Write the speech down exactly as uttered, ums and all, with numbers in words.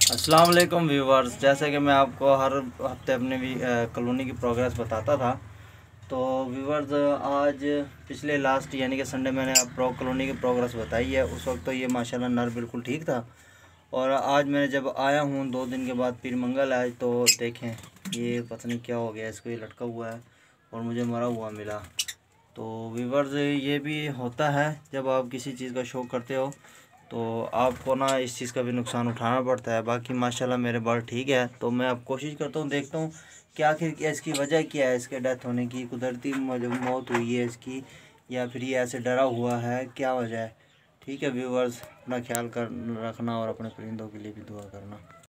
अस्सलाम वालेकुम व्यूवर्स। जैसे कि मैं आपको हर हफ्ते अपने भी कॉलोनी की प्रोग्रेस बताता था, तो व्यूवर्स आज पिछले लास्ट यानी कि संडे मैंने प्रो कॉलोनी की प्रोग्रेस बताई है। उस वक्त तो ये माशाल्लाह नर बिल्कुल ठीक था, और आज मैं जब आया हूँ दो दिन के बाद पीर मंगल आज, तो देखें ये पता नहीं क्या हो गया, इसको ये लटका हुआ है और मुझे मरा हुआ मिला। तो व्यूवर्स ये भी होता है जब आप किसी चीज़ का शौक़ करते हो तो आपको ना इस चीज़ का भी नुकसान उठाना पड़ता है। बाकी माशाल्लाह मेरे बाल ठीक है, तो मैं अब कोशिश करता हूँ, देखता हूँ कि आखिर क्या इसकी वजह क्या है, इसके डेथ होने की कुदरती मौत हुई है इसकी, या फिर ये ऐसे डरा हुआ है, क्या वजह है। ठीक है व्यूवर्स, अपना ख्याल कर रखना और अपने परिंदों के लिए भी दुआ करना।